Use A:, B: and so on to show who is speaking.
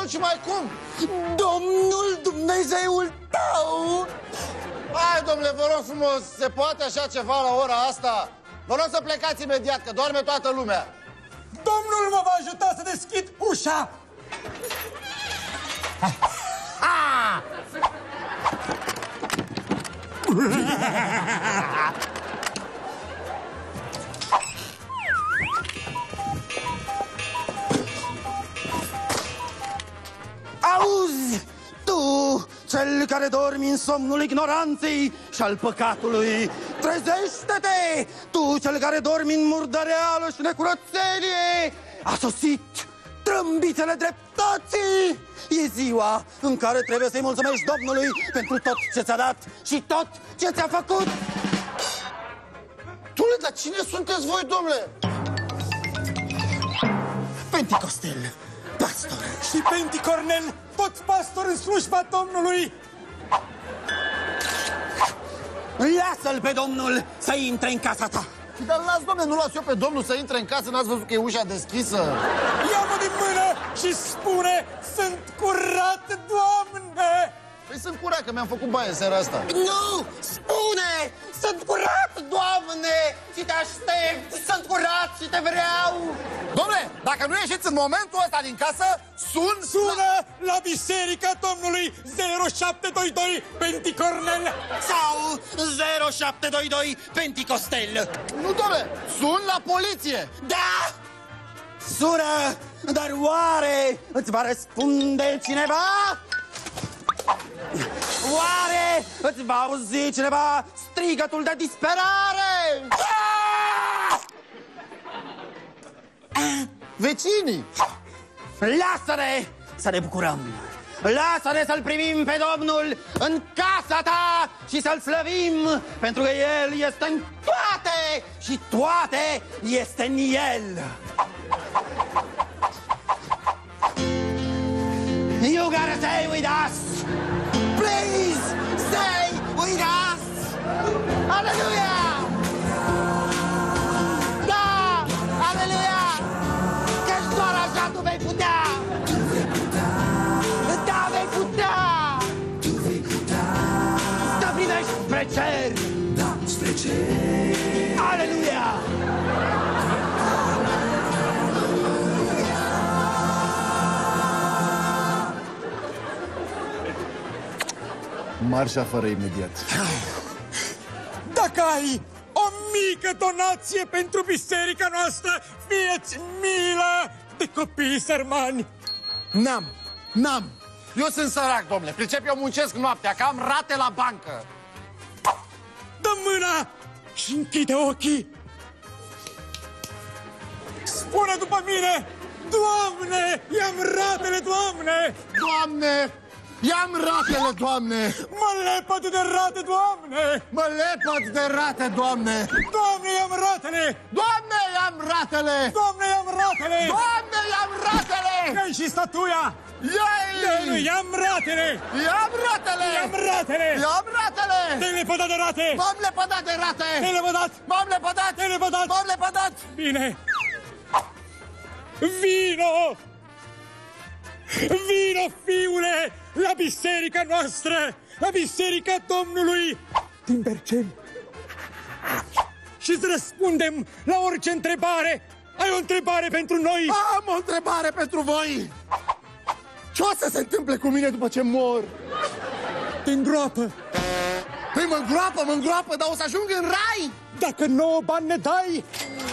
A: și mai cum?
B: Domnul Dumnezeul tău!
A: Hai, domnule, vă rog frumos, se poate așa ceva la ora asta? Vă rog să plecați imediat, că doarme toată lumea.
C: Domnul mă va ajuta să deschid ușa!
B: Auzi, tu, cel care dormi în somnul ignoranței și al păcatului, trezește-te! Tu, cel care dormi în murdăreală și necurățenie, a sosit trâmbițele dreptății! E ziua în care trebuie să-i mulțumești Domnului pentru tot ce ți-a dat și tot ce ți-a făcut!
A: Dom'le, dar cine sunteți voi, domnule?
B: Penticostel, pastor.
C: Și Penticornel, tot pastor în slujba Domnului!
B: Lasă-l pe Domnul să intre în casa ta!
A: Dar las, domnule, nu las eu pe domnul să intre în casă, n-ați văzut că e ușa deschisă?
C: Ia-mă din mână și spune, sunt curat, Doamne!
A: Păi sunt curat, că mi-am făcut baie în seara asta.
B: Nu! Spune! Sunt curat, Doamne! Și te aștept! Sunt curat și te vreau!
A: Domnule, dacă nu ieșiți în momentul ăsta din casă,
C: Sună la Biserica Domnului 0722 Penticornel!
B: Sau 0722 Penticostel!
A: Nu, domnule, sun la poliție!
B: Da! Sună! Dar oare îți va răspunde cineva? Oare îți va auzi cineva strigătul de disperare?
A: Vecinii!
B: Lasă-ne să ne bucurăm! Lasă-ne să-L primim pe Domnul în casa ta și să-L slăvim, pentru că El este în toate și toate este în El! You gotta stay with us! Please stay with us! Aleluia! Da! Aleluia! Că doar așa tu vei putea! Da, vei putea! Să privești spre cer! Da, spre cer! Aleluia!
A: Marș afară imediat.
C: Dacă ai o mică donație pentru biserica noastră, fie-ți milă de copiii sărmani!
A: N-am. Eu sunt sărac, domnule. Pricep, eu muncesc noaptea, că am rate la bancă.
C: Dă mâna și închide ochii! Spune după mine, Doamne, i-am ratele, Doamne!
A: Doamne, i-am ratele, Doamne!
C: Mă lepăd de rate, Doamne!
A: Mă lepăd de rate, Doamne!
C: Doamne, i-am ratele!
A: Doamne, i-am ratele!
C: Doamne, i-am ratele!
A: Doamne, i-am ratele!
C: Ia-i și statuia!
A: Ia-i!
C: I-am ratele!
A: I-am ratele!
C: I-am ratele!
A: I-am ratele!
C: Te-ai lepădat de rate!
A: M-am lepădat de rate!
C: Te-ai lepădat!
A: M-am lepădat!
C: Te-ai lepădat!
A: M-am lepădat!
C: Bine! Vino! Vino, fiule, la biserica noastră! La biserica Domnului din Berceni! Și-ți răspundem la orice întrebare! Ai o întrebare pentru noi?
A: Am o întrebare pentru voi! Ce o să se întâmple cu mine după ce mor?
C: Te îngroapă!
A: Păi mă îngroapă, dar o să ajung în rai!
C: Dacă 9 bani ne dai,